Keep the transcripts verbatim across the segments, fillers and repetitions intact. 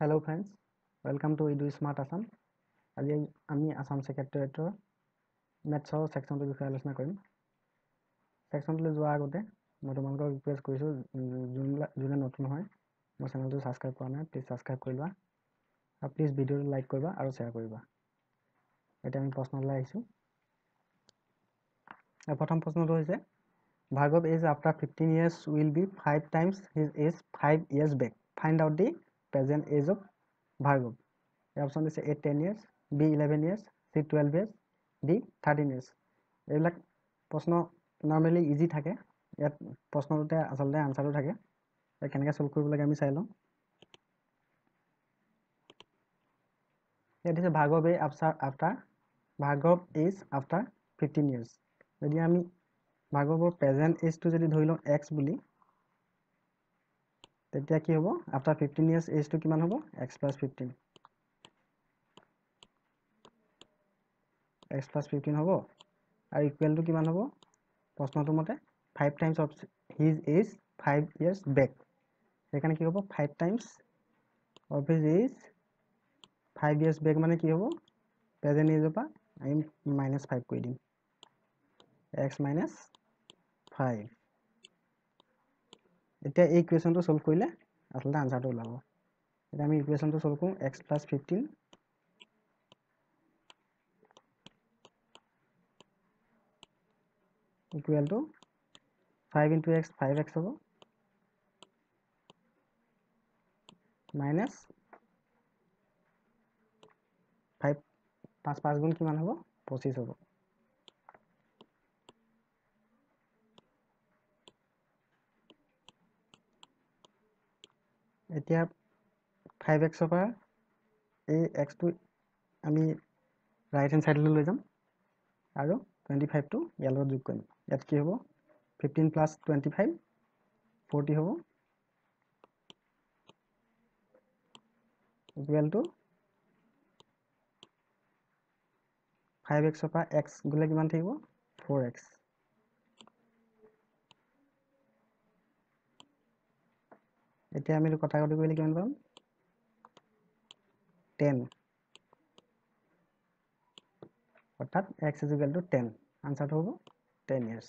Hello friends, welcome to Edu Smart Assam. আজি আমি আসাম সেক্ৰেটাৰিয়েটৰ মেথছৰ সেকশনটোৰ বিষয়ে আলোচনা কৰিম। সেকশনটোলৈ যোৱাৰ আগতে মই তোমালোকক ৰিকুৱেষ্ট কৰিছোঁ যোনবিলাক যোনে নতুন হয় মোৰ চেনেলটো ছাবস্ক্ৰাইব কৰা নাই প্লিজ ছাবস্ক্ৰাইব কৰি লোৱা আৰু প্লিজ ভিডিঅ'টো লাইক কৰিবা আৰু শ্বেয়াৰ কৰিবা। এতিয়া আমি প্ৰশ্নলৈ আহিছোঁ। প্ৰথম প্ৰশ্নটো হৈছে Bhargav age after fifteen years will be five times his age five years back. Find out the present age of Bhargav. The option is A ten years, B eleven years, C twelve years, D thirteen years. এইবিলাক প্ৰশ্ন normally easy থাকে। ইয়াত প্ৰশ্নটোতে আচলতে আনচাৰটো থাকে। কেনেকৈ solve কৰিব লাগে আমি চাই লওঁ। ইয়াত দিছে Bhargav age after after Bhargav age after fifteen years. যদি আমি ভাৰ্গৱৰ প্ৰেজেণ্ট এজটো যদি ধৰি লওঁ এক্স বুলি, তেতিয়া কি হ'ব আফটাৰ ফিফটিন years এজটো কিমান হ'ব X plus fifteen X plus fifteen হ'ব আৰু ইকুৱেলটো কিমান হ'ব প্ৰশ্নটোৰ মতে five times of his age five years back. সেইকাৰণে কি হ'ব five times of his age five years back মানে কি হ'ব প্ৰেজেণ্ট এজৰ পৰা আমি মাইনাছ ফাইভ কৰি দিম এক্স মাইনাছ ফাইভ। এতিয়া এই ইকুৱেশ্যনটো সলভ কৰিলে আচলতে আনচাৰটো ওলাব। এতিয়া আমি ইকুৱেশ্যনটো সলভ কৰোঁ X plus fifteen equal to five into X five X হ'ব মাইনাছ ফাইভ পাঁচ পাঁচ গুণ কিমান হ'ব পঁচিছ হ'ব। এতিয়া ফাইভ এক্সৰ পৰা এই এক্সটো আমি ৰাইট হেণ্ড চাইডলৈ লৈ যাম আৰু টুৱেণ্টি ফাইভটো ইয়াৰ লগত যোগ কৰিম। ইয়াত কি হ'ব fifteen plus twenty five forty হ'ব ইকুৱেল টু ফাইভ এক্সৰ পৰা এক্স গ'লে কিমান থাকিব ফ'ৰ এক্স। এতিয়া আমি কথা কটি কৰিলে কিমান পাম টেন, অৰ্থাৎ X is equal to ten. আনচাৰটো হ'ব টেন ইয়াৰ্ছ।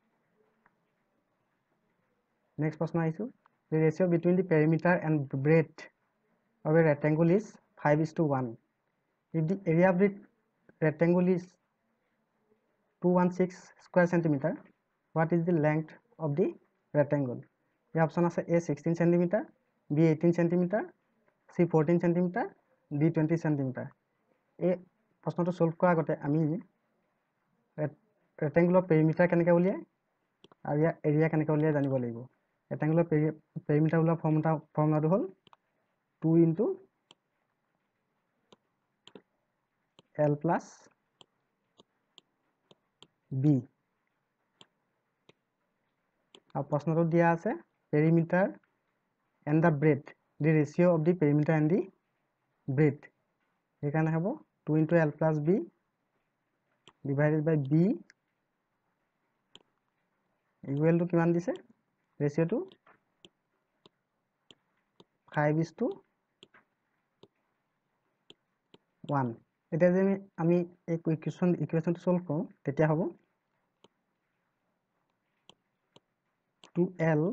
নেক্সট প্ৰশ্ন আহিছোঁ the ratio between the perimeter and breadth of a rectangle is five is to one. If the area of the rectangle is two hundred sixteen square centimeter, what is the length of the rectangle? The option আছে A sixteen centimeter, B eighteen centimeter, C fourteen centimeter, D twenty centimeter. এই প্ৰশ্নটো solve কৰাৰ আগতে আমি rectangular perimeter কেনেকৈ উলিয়াই আৰু ইয়াৰ area কেনেকৈ উলিয়াই জানিব লাগিব। ৰেক্টেংগুলাৰ পেৰি পেৰিমিটাৰ ওলোৱা ফৰ্মুলা ফৰ্মুলাটো হ'ল two into L plus B আৰু প্ৰশ্নটো দিয়া আছে perimeter and the breadth the ratio' of the perimeter and the breadth. সেইকাৰণে হ'ব two into L plus B divided by B ইকুৱেলটো কিমান দিছে ৰেচিঅ'টো ফাইভ ইজ টু ওৱান। এতিয়া যদি আমি এই ইকুৱেশ্যন ইকুৱেশ্যনটো সলভ কৰোঁ তেতিয়া হ'ব two L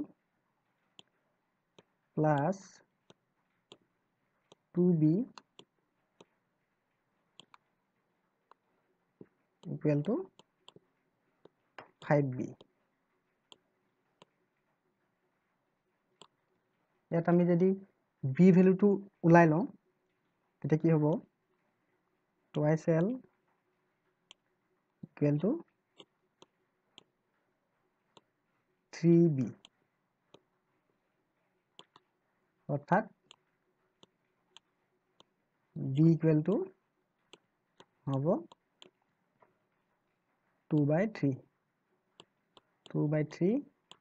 plus two B equal to five B. ইয়াত আমি যদি বি ভেলুটো ওলাই লওঁ তেতিয়া কি হ'ব twice L equal to three B, অৰ্থাৎ বি ইকুৱেল টু হ'ব two by three two by three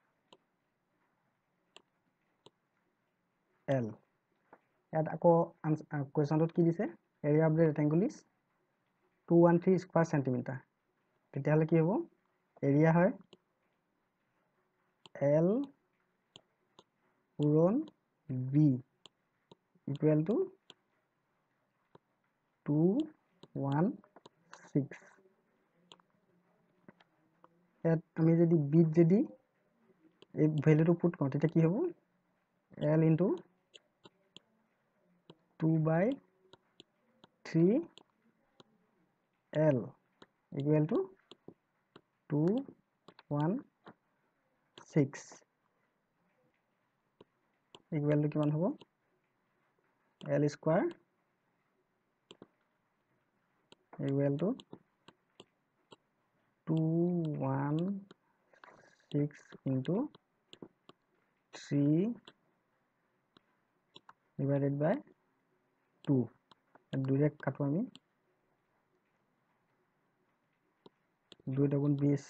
L. ইয়াত আকৌ কুৱেশ্যনটোত কি দিছে area of the rectangle is two one three square centimetre. তেতিয়াহ'লে কি হ'ব এৰিয়া হয় এল পূৰণ B equal to two one six. ইয়াত আমি যদি বিট যদি এই ভ্যালুটো পুট কৰো তেতিয়া কি হ'ব l into two by three l equal to two one six equal to কিমান হ'ব l square equal to two one six into three divided by two. And direct কাটো আমি দুই দুগুণ বিশ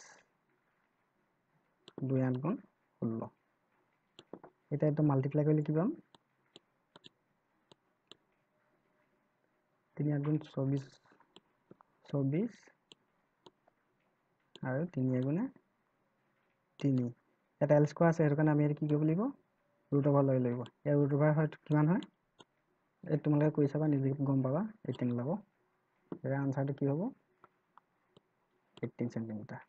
দুই আঠ গুণ ষোল্ল এটা এটা মাল্টিপ্লাই কৰিলে কি পাম তিনি আঠ গুণ চৌবিশ চৌবিশ আৰু তিনি গুণে তিনি এটা এল স্কয়াৰ আছে সেইটো কাৰণে আমি কি কৰিব লাগিব ৰুট ওভাৰ লৈ লাগিব ইয়াৰ ৰুট ওভাৰ হয় কিমান হয় এই তোমালোকে কৰি চাবা নিজে গম পাবা eighteen ল'ব ইয়াৰ আনসাৰটো কি হ'ব eighteen centimeter.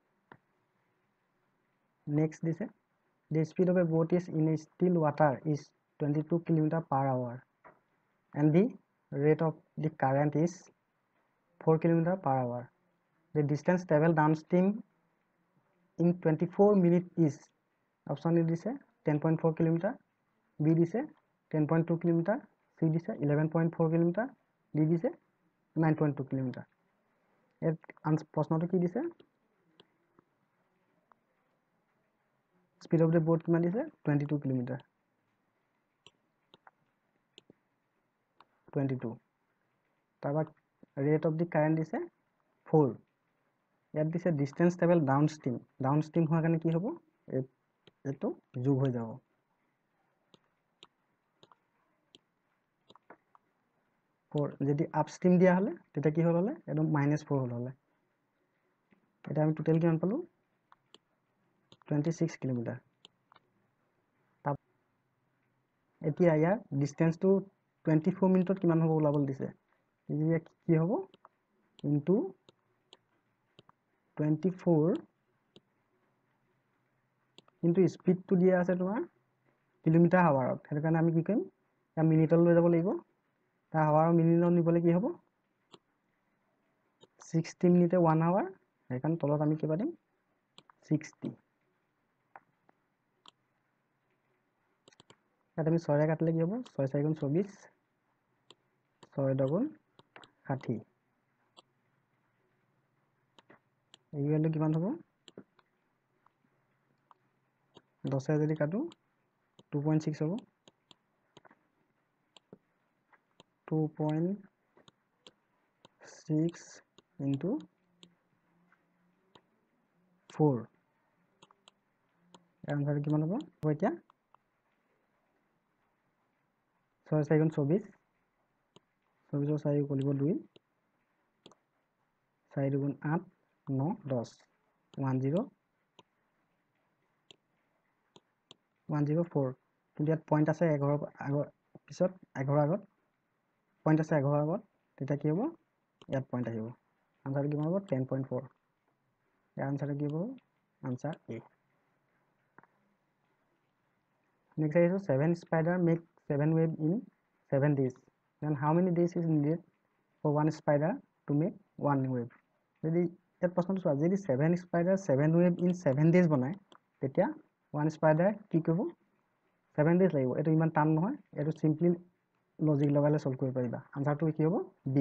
Next this is the speed of a boat is in a still water is twenty-two kilometers per hour and the rate of the current is four kilometers per hour. The distance traveled downstream in twenty-four minutes is option A this is ten point four kilometers, B this is ten point two kilometers, C this is eleven point four kilometers, D this is nine point two kilometers. এর প্রশ্নটো কি দিছে speed of the boat কিমান দিছে twenty-two kilometre twenty-two তারপর rate of the current দিছে four ইয়াত দিছে distance travel downstream downstream হওয়ার কারণে কি হবে এটো যোগ হয়ে যাব four যদি আপস্ট্রিম দিয়া হলে তেটা কি হল হলে একদম minus four হল হলে এটা আমি টোটাল কিমান পালো twenty-six কিলোমিটার তা এতিয়া ইয়াৰ ডিসটেন্স টু twenty-four মিনিটত কিমান হ'ব ওলাবল দিছে ইয়া কি হ'ব into twenty-four into speed two দিয়া আছে তোমাৰ কিলোমিটাৰ আৱাৰত হেৰ কাৰণে আমি কি কৰিম য়া মিনিটত লৈ যাব লাগিব তা আৱাৰ মিনিটত নিবলে কি হ'ব sixty মিনিটে one hour হেৰ কাৰণে তলত আমি কি পাদিম sixty তাতে আমি ছয় কাটলে কি হ'ব ছয় চাৰি গুণ চৌবিশ ছয় দুগুণ ষাঠি এই ভ্যালু কিমান হ'ব দহ যদি কাটো two point six হ'ব two point six into four answer কিমান হ'ব এতিয়া ছয় চাৰি গুণ চৌবিশ চৌবিশ চাৰি কৰিব দুই চাৰি দুগুণ আঠ ন দহ one zero one zero four কিন্তু ইয়াত পইণ্ট আছে এঘাৰ আগৰ পিছত এঘাৰ আগত পইণ্ট আছে এঘাৰ আগত তেতিয়া কি হ'ব ইয়াত পইণ্ট আহিব আনসাৰ কিমান হ'ব ten point four ইয়াৰ আনসাৰ কি হ'ব answer A. Next is seven spider make seven web in seven days. Then how many days is needed for one spider to make one web? যদি ইয়াত প্ৰশ্নটো চোৱা যদি seven spider seven web in seven days বনায় তেতিয়া one spider কি কৰিব seven days লাগিব এটো ইমান টান নহয় এটো সিম্পলি লজিক লগালে সলভ কৰিব পাৰিবা আনসাৰটো কি হ'ব B.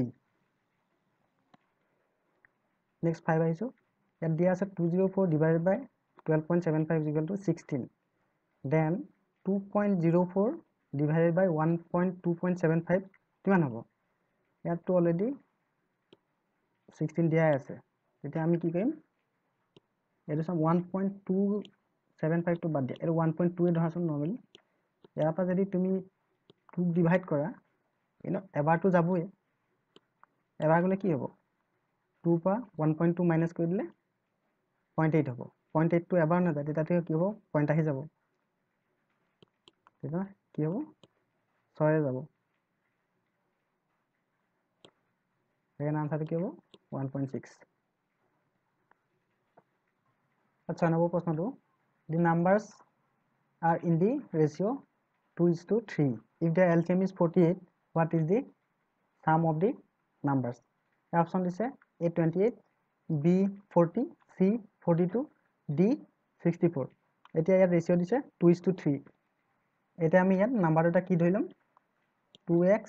Next five আহিছো ইয়াত দিয়া আছে two hundred four divided by twelve point seven five is equal to sixteen. Then two point zero four divided by one point two point seven five কিমান হ'ব ইয়াতটো অলৰেডি sixteen দিয়া আছে তেতিয়া আমি কি কৰিম এটো সম one point two seven five to বাদ দিয়া এটো one point two এ ধৰাচোন নরমালি ইয়াৰ পৰা যদি তুমি two ডিভাইড কৰা এনো এবাৰটো যাবই এবাৰ গলে কি হ'ব two পৰা one point two মাইনাস কৰি দিলে zero point eight হ'ব zero point eight টো এবাৰ না যায় তেতিয়াতে কি হ'ব পইণ্ট আহি যাব তেতিয়া কি হ'ব ছয় যাব সেইকাৰণে আনসাৰটো কি হ'ব one point six ছয় নম্বৰ প্ৰশ্নটো the numbers are in the ratio two is to three if the L C M is forty-eight what is the sum of the numbers এই অপশ্যন দিছে A twenty-eight B forty C forty-two D sixty-four এতিয়া ইয়াত ratio' দিছে two is to three এতিয়া আমি ইয়াত number দুটা কি ধৰি ল'ম two x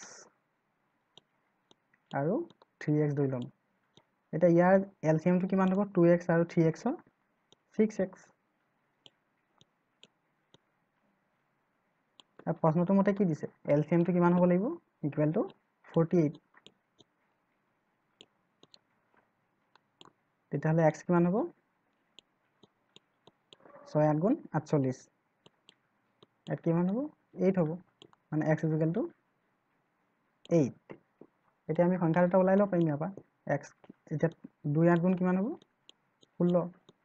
আৰু three x ধৰি ল'ম এতিয়া ইয়াৰ এলচিএমটো কিমান হ'ব two x আৰু three x ৰ six x আৰু প্ৰশ্নটো মতে কি দিছে এলচিএমটো কিমান হ'ব লাগিব ইকুৱেল টু forty-eight তেতিয়াহ'লে x কিমান হ'ব ছয় আঠ গুণ আঠচল্লিছ ইয়াত কিমান হ'ব eight হ'ব মানে x is equal to eight এতিয়া আমি সংখ্যা দুটা ওলাই ল'ব পাৰিম ইয়াৰ পৰা x এতিয়া দুই আঠ গুণ কিমান হ'ব ষোল্ল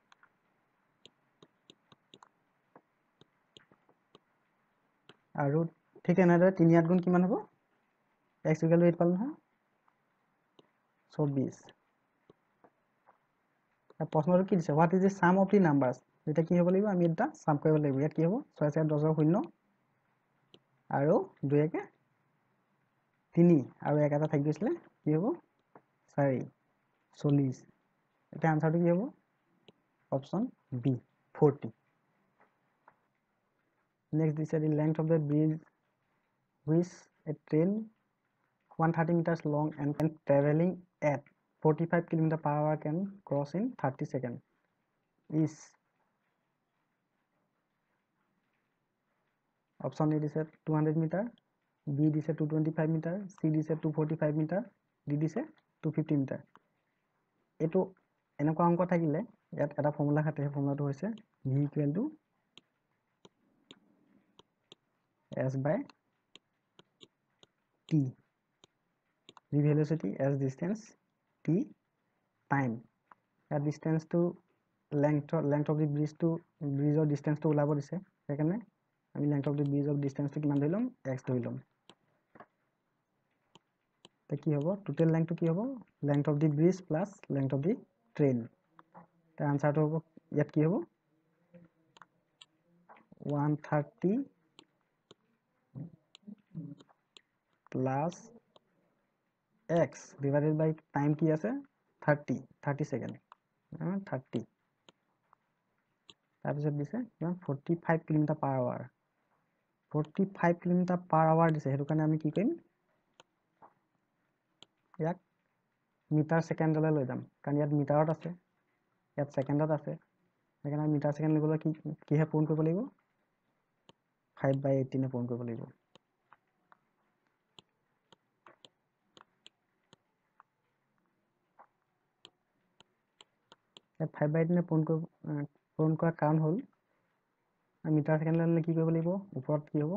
আৰু ঠিক এনেদৰে তিনি আঠ গুণ কিমান হ'ব x is equal to eight পালোঁ নহয় চৌব্বিছ প্ৰশ্নটো কি দিছে what is the sum of the numbers এতিয়া কি হ'ব লাগিব আমি এটা সাম কৰিব লাগিব ইয়াত কি হ'ব ছয় চাৰি দহৰ শূন্য আৰু দুই একে তিনি আৰু এক এটা থাকি গৈছিলে কি হ'ব চাৰি চল্লিছ এতিয়া আনসাৰটো কি হ'ব অপশ্যন বি forty next দিছে the length of the bridge which a train one hundred thirty meters long and can traveling at forty-five kilometers per hour can cross in thirty seconds is option A দিছে two hundred meter B দিছে two hundred twenty-five meter C দিছে two hundred forty-five meter D দিছে two hundred fifty meter এটো এনেকুৱা অংক থাকিলে ইয়াত এটা ফৰ্মুলা খাতে সেই ফৰ্মুলাটো হৈছে V equal to S by T V velocity S distance T time ইয়াত distance to length length of the bridge to bridge or distance to ওলাব দিছে সেইকাৰণে আমি length of the bridge of distance to কিমান ধৰি ল'ম x ধৰি ল'ম তে কি হ'ব টোটেল length কি হ'ব length of the bridge plus length of the train তে আনসাৰটো হ'ব ইয়াত কি হ'ব one thirty plus x divided by time কি আছে thirty thirty second thirty তাৰপিছত দিছে কিমান forty-five kilometre per hour forty-five kilometre per hour দিছে সেইটো কাৰণে আমি কি কৰিম ইয়াক মিটাৰ ছেকেণ্ডলৈ লৈ যাম কাৰণ ইয়াত মিটাৰত আছে ইয়াত ছেকেণ্ডত আছে সেইকাৰণে মিটাৰ ছেকেণ্ড লিখিবলৈ কি কিহে পূৰণ কৰিব লাগিব five by eighteen পূৰণ কৰিব লাগিব five by eighteen পূৰণ কৰিব পূৰণ কৰাৰ কাৰণ হ'ল মিটাৰ ছেকেণ্ড ল'লে কি কৰিব লাগিব ওপৰত কি হ'ব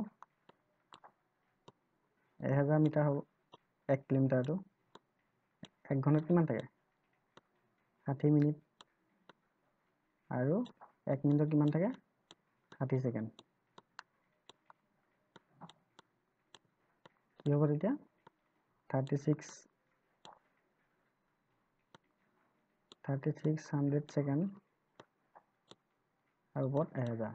one thousand মিটাৰ হ'ব এক কিলোমিটাৰটো এক ঘণ্টাত কিমান থাকে ষাঠি মিনিট আৰু এক মিনিটত কিমান থাকে ষাঠি ছেকেণ্ড কি হ'ব তেতিয়া thirty-six thirty-six hundred ছেকেণ্ড আৰু ওপৰত one thousand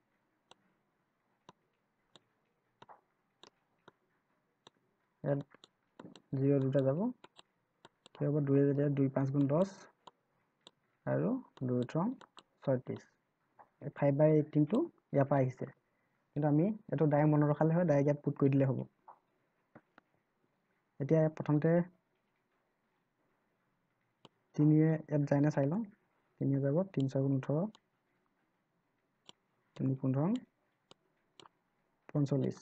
ইয়াত জিৰ' দুটা যাব কি হ'ব দুই যেতিয়া দুই পাঁচ গুণ দহ আৰু দুই ত্ৰং ছয়ত্ৰিছ five by eighteen টো ইয়াৰ পৰা আহিছে কিন্তু আমি এইটো ডাইৰেক্ট মনত ৰখালে হয় ডাইৰেক্ট ইয়াত পুট কৰি দিলে হ'ব এতিয়া প্ৰথমতে তিনিয়ে ইয়াত যায় না চাই লওঁ তিনিয়ে যাব তিনি ছয় গুণ ওঠৰ তিনি পোন্ধৰ পঞ্চল্লিছ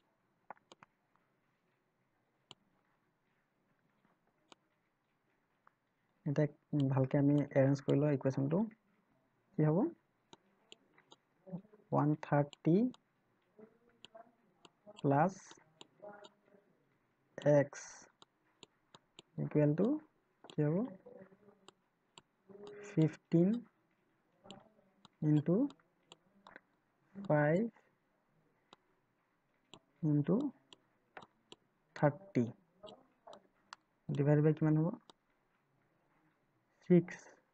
এটা ভালকে আমি এৰেঞ্জ কৰি লওঁ ইকুৱেশ্যনটো কি হ'ব one thirty plus x equal to কি হ'ব fifteen into five into thirty divide by কিমান হ'ব ছিক্স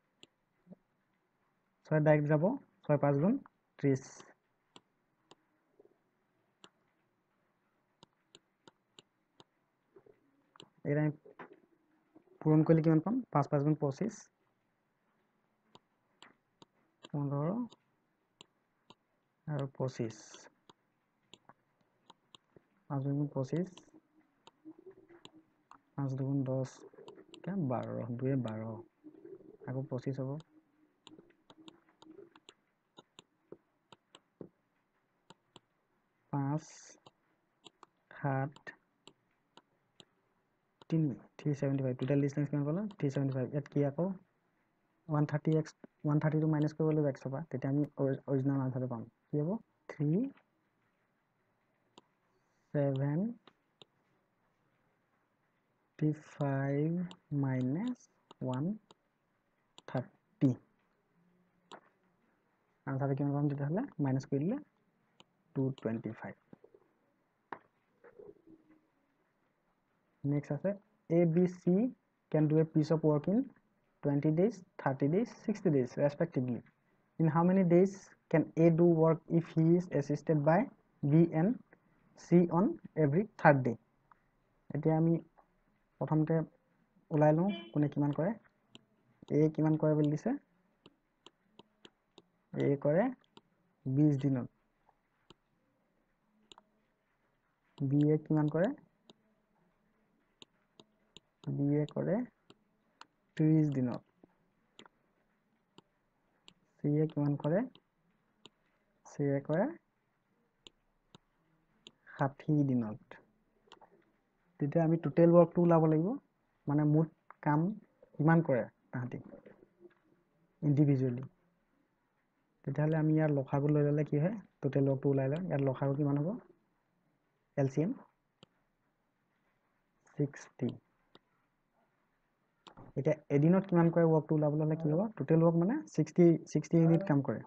ছয় ডাইৰেক্ট যাব ছয় পাঁচ গুণ ত্ৰিছ এইটা পূৰণ কৰিলে কিমান পাম পাঁচ পাঁচ গুণ পঁচিছ পোন্ধৰ আৰু পঁচিছ পাঁচ গুণ পঁচিছ পাঁচ দুগুণ দহ বাৰ দুয়ে বাৰ আকৌ পঁচিছ হ'ব পাঁচ সাত তিনি three seventy five total distance কিমান পালোঁ থ্ৰী ছেভেণ্টি ফাইভ ইয়াত কি আকৌ ওৱান থাৰ্টি এক্স ওৱান থাৰ্টিটো মাইনাছ কৰিব লাগিব এক্সৰ পৰা তেতিয়া আমি অৰিজিনেল আনচাৰটো পাম কি হ'ব three seventy five minus one thirty আনচাৰটো কিমান পাম তেতিয়াহ'লে মাইনাছ কৰি দিলে টু টুৱেণ্টি ফাইভ নেক্সট আছে A B C can do a piece of work in twenty days thirty days sixty days respectively in how many days can A do work if he is assisted by B and C on every third day এতিয়া আমি প্ৰথমতে ওলাই লওঁ কোনে কিমান কৰে A কিমান কৰে বুলি দিছে A কৰে বিশ দিনত B এ কিমান কৰে B এ কৰে ত্ৰিশ দিনত C এ কিমান কৰে C এ কৰে ষাঠি দিনত তেতিয়া আমি টোটেল ওয়াৰ্কটো ওলাব লাগিব মানে মুঠ কাম কিমান কৰে তাহাঁতি ইন্ডিভিজুৱেলি তেতিয়াহ'লে আমি ইয়াৰ লসাগু লৈ ল'লে কি হয় টোটেল ওয়াৰ্কটো ওলাই লওঁ ইয়াৰ লসাগু কিমান হ'ব এলচিএম ছিক্সটি এতিয়া এদিনত কিমান কৰে ওয়াৰ্কটো ওলাবলৈ হ'লে কি হ'ব টোটেল ওয়াৰ্ক মানে ছিক্সটি ছিক্সটি ইউনিট কাম কৰে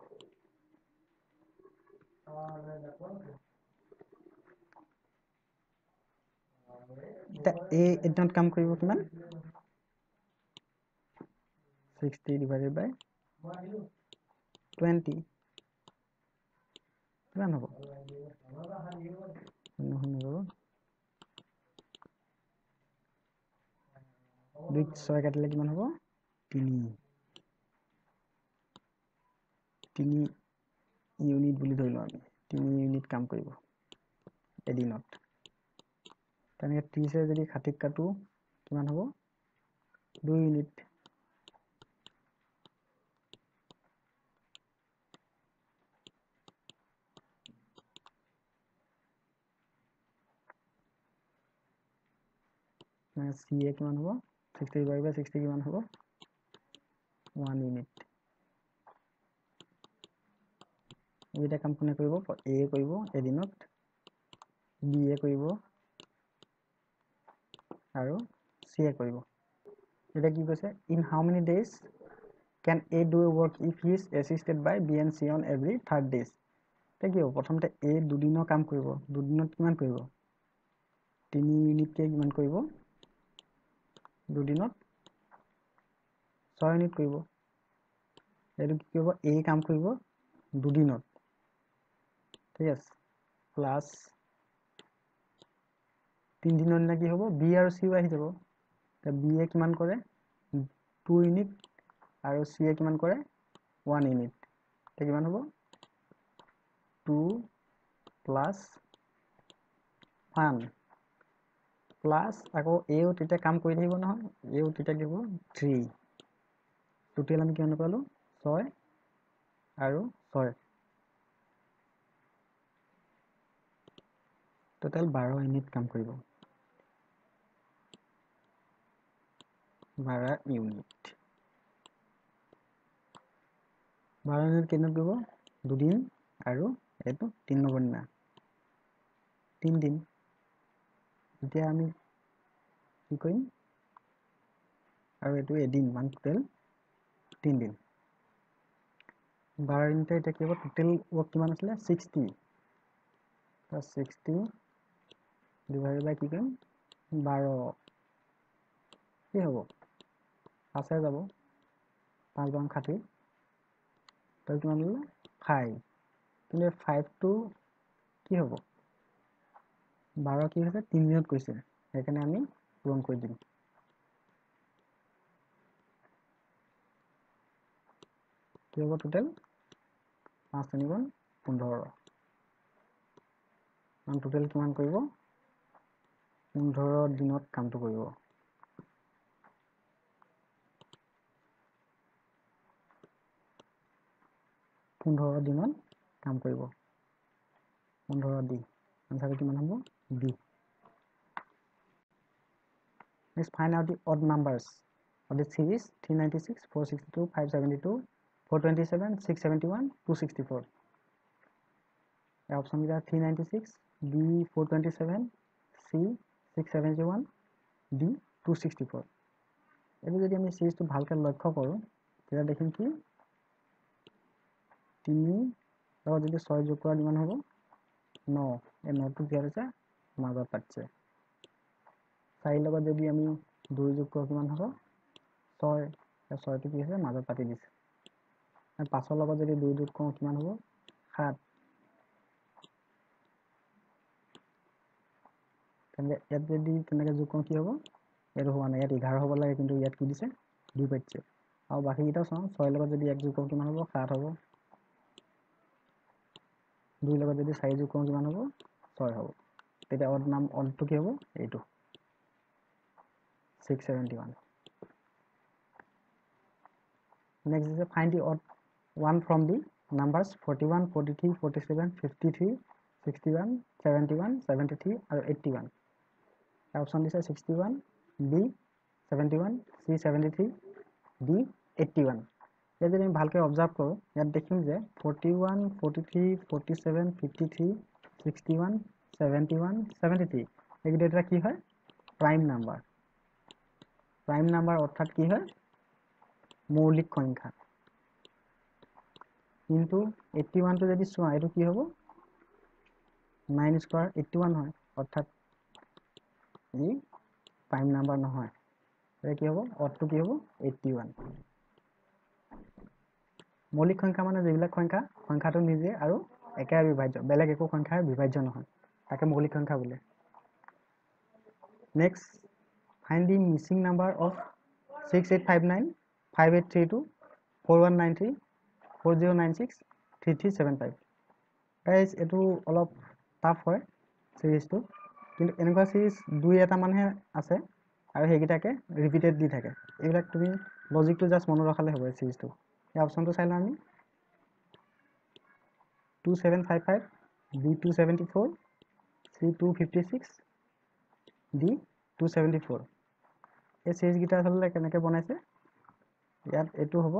এটা A এদিনত কাম কৰিব কিমান sixty divided by twenty কিমান হ'ব দুই ছয় কাটিলে কিমান হ'ব তিনি তিনি ইউনিট বুলি ধৰিলো আমি তিনি ইউনিট কাম কৰিব এদিনত তেনেকৈ ত্ৰিশে যদি ষাঠিক কাটো কিমান হ'ব দুই ইউনিট C এ কিমান হ'ব sixty divided by sixty কিমান হ'ব one ইউনিট এইটা কাম কোনে কৰিব A কৰিব এদিনত B এ কৰিব আৰু C এ কৰিব এটা কি কৈছে in how many days can A do a work if he is assisted by B and C on every third days তে কি হ'ব প্ৰথমতে A দুদিনৰ কাম কৰিব দুদিনত কিমান কৰিব তিনি ইউনিট কে কিমান কৰিব দুদিনত ছয় ইউনিট কৰিব এইটো কি কৰিব A কাম কৰিব দুদিনত ঠিক আছে প্লাস তিন দিনৰ দিনা কি হ'ব B আৰু C আহি যাব তে B এ কিমান কৰে two ইউনিট আৰু C এ কিমান কৰে one ইউনিট তে কিমান হ'ব two plus one প্লাস আকৌ A ও তেতিয়া কাম কৰি থাকিব নহয় A ও তেতিয়া দিব three টোটেল আমি কিমান পালো ছয় আৰু ছয় টোটেল বাৰ ইউনিট কাম কৰিব বাৰ ইউনিট বাৰ ইউনিট কেইদিনত কৰিব দুদিন আৰু এইটো তিন নম্বৰ দিনা তিন দিন এতিয়া আমি কি কৰিম আৰু এইটো এদিন মান টোটেল তিন দিন বাৰ ইউনিটে এতিয়া কি হ'ব টোটেল ওয়াৰ্ক কিমান আছিলে sixty plus sixty divided by কি কৰিম বাৰ কি হ'ব পাঁচে যাব পাঁচ বাৰ ষাঠি তাহলে কিমান হলো ফাইভ কিন্তু ফাইভটো কি হ'ব বাৰ কি হৈছে তিনিত কৈছে সেইকাৰণে আমি পূৰণ কৰি দিম কি হ'ব টোটেল পাঁচ তিনি গুণ পোন্ধৰ মান টোটেল কিমান কৰিব পোন্ধৰ দিনত কামটো কৰিব পোন্ধৰ দিনত কাম কৰিব পোন্ধৰ দি আনসাৰটো কিমান হ'ব B Let's find out the odd numbers of the series three ninety-six, four sixty-two, five seventy-two, four twenty-seven, six seventy-one, two sixty-four. The option is three ninety-six, B four twenty-seven, C six seventy-one, D two sixty-four. এইটো যদি আমি সিরিজটো ভালকৈ লক্ষ্য কৰোঁ তেতিয়া দেখিম কি তিনি লগত যদি ছয় যোগ কৰা কিমান হ'ব ন এই নটো কি হৈছে মাজত পাতিছে চাৰিৰ লগত যদি আমি দুই যোগ কৰোঁ কিমান হ'ব ছয় ছয়টো কি হৈছে মাজত পাতি দিছে আৰু পাঁচৰ লগত যদি দুই যোগ কৰোঁ কিমান হ'ব সাত তেন্তে ইয়াত যদি তেনেকৈ যোগ কৰোঁ কি হ'ব এইটো হোৱা নাই ইয়াত এঘাৰ হ'ব লাগে কিন্তু ইয়াত কি দিছে দুই পাতিছে আৰু বাকীকেইটা চাওঁ ছয়ৰ লগত যদি এক যোগ কৰোঁ কিমান হ'ব সাত হ'ব দুইৰ লগত যদি চাৰি যোগ কৰোঁ কিমান হ'ব ছয় হ'ব তেতিয়া অড নাম অডটো কি হ'ব এইটো six seventy-one. Next is a find the odd one from the numbers forty-one, forty-three, forty-seven, fifty-three, sixty-one, seventy-one, seventy-three and eighty-one. The option is sixty-one, B seventy-one, C seventy-three, D eighty-one. ইয়াত যদি আমি ভালকৈ observe কৰোঁ ইয়াত দেখিম যে forty-one, forty-three, forty-seven, fifty-three, sixty-one, seventy-one, seventy-three এইকেইটা কি হয় প্ৰাইম নাম্বাৰ প্ৰাইম নাম্বাৰ অৰ্থাৎ কি হয় মৌলিক সংখ্যা কিন্তু eighty-one টো যদি চোৱা এটো কি হ'ব nine স্কয়াৰ eighty-one হয় অৰ্থাৎ ই প্ৰাইম নাম্বাৰ নহয় এ কি হ'ব অডটো কি হ'ব eighty-one মৌলিক সংখ্যা মানে যেবিলাক সংখ্যা সংখ্যাটো নিজে আৰু একেই বিভাজ্য বেলেগ একো সংখ্যাৰ বিভাজ্য নহয় তাকে মৌলিক সংখ্যা বোলে next find the missing number of six eight five nine, five eight three two, four one nine three, four zero nine six, three three seven five. Guys, এটো অলপ টাফ হয় সিরিজটো কিন্তু এনেকুৱা সিরিজ দুই এটা মানহে আছে আৰু হেগিটাকে ৰিপিটেড দি থাকে এইবিলাক তুমি লজিকটো জাস্ট মনত ৰাখলে হ'ব সিরিজটো এই অপচনটো চাই লওঁ আমি two seven five five, B two seventy-four, C two fifty-six, D two seventy-four এই সিরিজ গিটা আসলে কেনেকৈ বনাইছে ইয়াত এটো হ'ব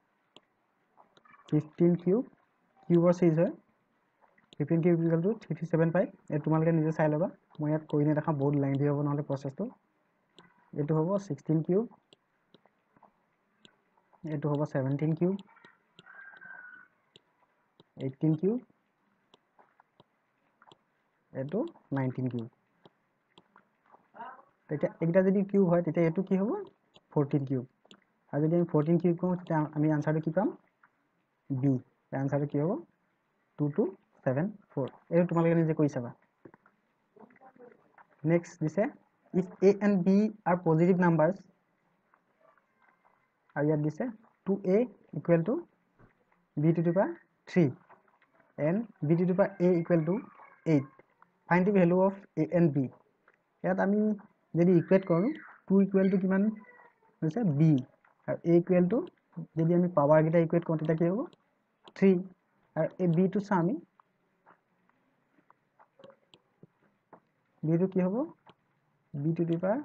fifteen কিউব কিউবৰ সিরিজ হয় fifteen cube equal to three three seven five এই তোমালোকে নিজে চাই লবা মই ইয়াত কৰি নে দেখা বহুত লেন্থি হ'ব নহলে প্ৰসেসটো এটো হ'ব sixteen কিউব এটো হ'ব seventeen কিউব eighteen কিউব এটো nineteen কিউব তেতিয়া একটা যদি কিউব হয় তেতিয়া এটো কি হ'ব fourteen কিউব আৰু যদি আমি fourteen কিউব কৰো তেতিয়া আমি আনসাৰটো কি পাম b এই আনসাৰটো কি হ'ব two two seven four এই তোমালোকে নিজে কৰি চাবা next দিছে if a and b are positive numbers আৰু ইয়াত দিছে two a equal to b to the power three and b to the power a equal to eight find the value of a and b ইয়াত আমি যদি ইকুৱেট কৰোঁ two equal to কিমান হৈছে b আৰু a equal to যদি আমি power গিটা ইকুৱেট কৰোঁ তেতিয়া কি হ'ব three আৰু এই b টো চাম আমি b টো কি হ'ব b to the power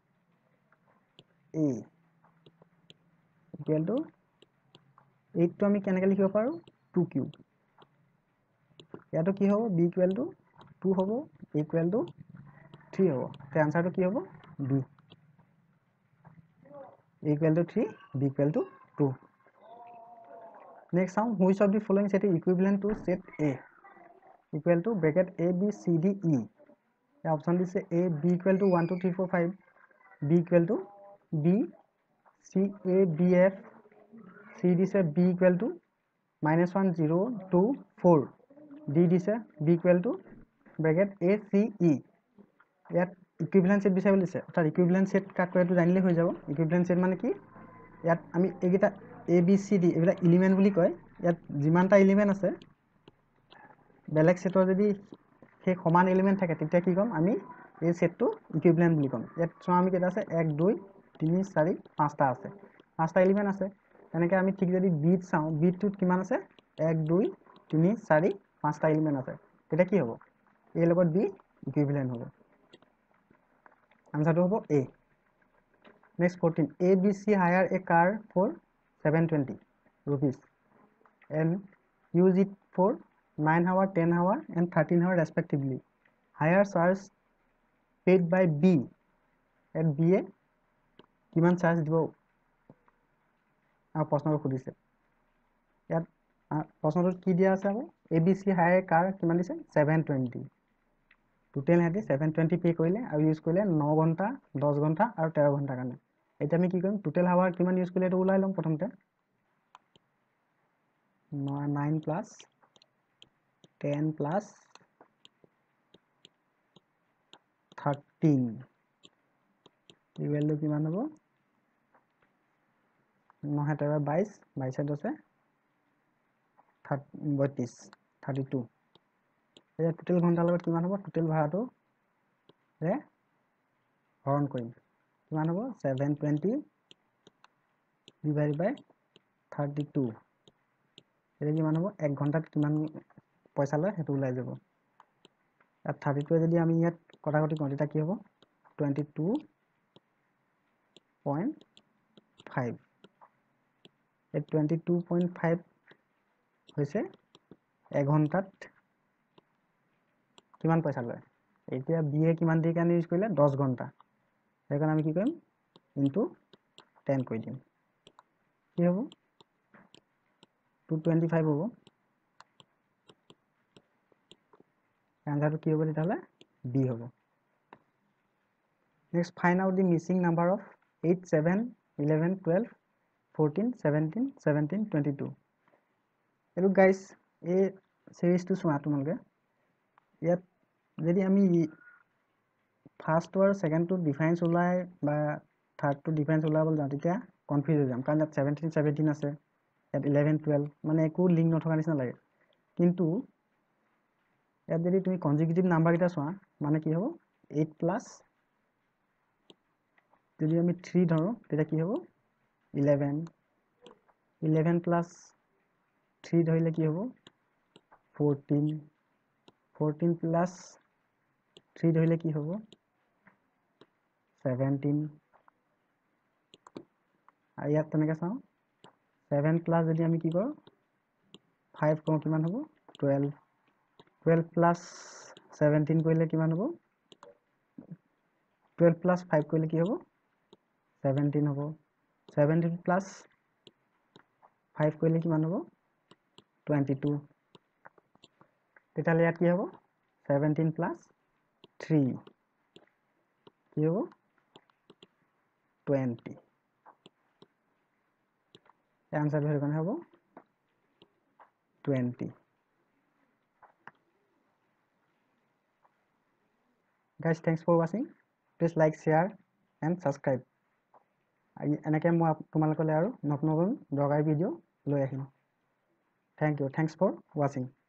a equal to eight টো আমি কেনেকৈ লিখিব পাৰো two কিউব ইয়াতো কি হ'ব b equal to two হ'ব a equal to three হ'ব তে আনসাৰটো কি হ'ব b a equal to three b equal to two next sum which of the following set is equivalent to set a equal to bracket a b c d e the option is a b equal to one two three four five b equal to B, C, A, B, F, C দিছে B equal to minus one, zero, two, four, D দিছে B equal to bracket A, C, E, ইয়াত equivalent set বিচাৰিব দিছে, অৰ্থাৎ equivalent set কাক কয় এইটো জানিলে হৈ যাব। equivalent set মানে কি, ইয়াত আমি এইকেইটা A, B, C, D এইবিলাক element বুলি কয়, ইয়াত যিমানটা element আছে বেলেগ সেটৰ যদি সেই সমান element থাকে তেতিয়া কি ক'ম আমি এই সেটটো equivalent বুলি ক'ম। ইয়াত চোৱা আমি কেইটা আছে এক দুই তিনি চাৰি পাঁচটা আছে, পাঁচটা element আছে। তেনেকৈ আমি ঠিক যদি B ত চাওঁ, B টোত কিমান আছে এক দুই তিনি চাৰি পাঁচটা element আছে, তেতিয়া কি হ'ব A লগত B equivalent হ'ব। আনসাৰটো হ'ব A। Next fourteen, A, B, C hire a car for seven twenty rupees and use it for nine hour, ten hour and thirteen hour respectively. Hire charge paid by B at B A কিমান charge দিব আৰু প্ৰশ্নটো সুধিছে। ইয়াত প্ৰশ্নটোত কি দিয়া আছে আকৌ A, B, C hire a car কিমান দিছে seven twenty, টোটেল সিহঁতি seven twenty পে কৰিলে আৰু ইউজ কৰিলে ন ঘণ্টা দহ ঘণ্টা আৰু তেৰ ঘণ্টাৰ কাৰণে। এতিয়া আমি কি কৰিম টোটেল হাৱাৰ কিমান ইউজ কৰিলে এইটো ওলাই ল'ম প্ৰথমতে। Nine plus ten plus thirteen ইকুৱেলটো কিমান হ'ব নহয় তেৰ বাইছ বাইছে দছে বত্ৰিছ থাৰ্টি টু। এতিয়া টোটেল ঘণ্টাৰ লগত কিমান হ'ব টোটেল ভাড়াটো ৰে হৰণ কৰিম কিমান হ'ব seven twenty divide by thirty two. এতিয়া কিমান হ'ব এক ঘণ্টাত কিমান পইচা লয় সেইটো ওলাই যাব। ইয়াত থাৰ্টি টুৱে যদি আমি ইয়াত কটাকটি কৰোঁ তেতিয়া কি হ'ব টুৱেণ্টি টু পইণ্ট ফাইভ। এই টুৱেণ্টি টু পইণ্ট ফাইভ হৈছে এঘণ্টাত কিমান পইচা লয়। এতিয়া বি এ কিমান দেৰি কাৰণে ইউজ কৰিলে দহ ঘণ্টা, সেইকাৰণে আমি কি কৰিম ইনটু টেন কৰি দিম, কি হ'ব টু টুৱেণ্টি ফাইভ হ'ব। আনসাৰটো কি হ'ব তেতিয়াহ'লে বি হ'ব। Next find out the missing number of eight seven eleven twelve fourteen seventeen seventeen twenty two. এইটো গাইজ এই চিৰিজটো চোৱা তোমালোকে, ইয়াত যদি আমি ফাৰ্ষ্টটো আৰু ছেকেণ্ডটো ডিফাৰেঞ্চ ওলাই বা থাৰ্ডটো ডিফাৰেঞ্চ ওলাবলৈ যাওঁ তেতিয়া কনফিউজ হৈ যাম, কাৰণ ইয়াত ছেভেনটিন ছেভেনটিন আছে, ইয়াত ইলেভেন টুৱেলভ মানে একো লিংক নথকা নিচিনা লাগে। কিন্তু ইয়াত যদি তুমি কনজিকিউটিভ নাম্বাৰকেইটা চোৱা মানে কি হ'ব এইট প্লাছ যদি আমি থ্ৰী ধৰোঁ তেতিয়া কি হ'ব ইলেভেন, ইলেভেন প্লাছ থ্ৰী ধৰিলে কি হ'ব ফোৰটিন, ফোৰটিন প্লাছ থ্ৰী ধৰিলে কি হ'ব ছেভেনটিন। আৰু ইয়াত তেনেকৈ চাওঁ ছেভেন প্লাছ যদি আমি কি কৰোঁ ফাইভ কৰোঁ কিমান হ'ব টুৱেলভ, টুৱেলভ প্লাছ ছেভেনটিন কৰিলে কিমান হ'ব টুৱেলভ প্লাছ ফাইভ কৰিলে কি হ'ব ছেভেনটিন হ'ব, ছেভেনটিন প্লাছ ফাইভ কৰিলে কিমান হ'ব টুৱেণ্টি টু। তেতিয়াহ'লে ইয়াত কি হ'ব ছেভেনটিন প্লাছ থ্ৰী কি হ'ব টুৱেণ্টি। আনসাৰটো সেইটো কাৰণে হ'ব twenty. Guys, thanks for watching. Please like, share and subscribe. এনেকৈ মই তোমালোকলৈ আৰু নতুন নতুন দৰকাৰী ভিডিঅ' লৈ আহিম। Thank you. Thanks for watching.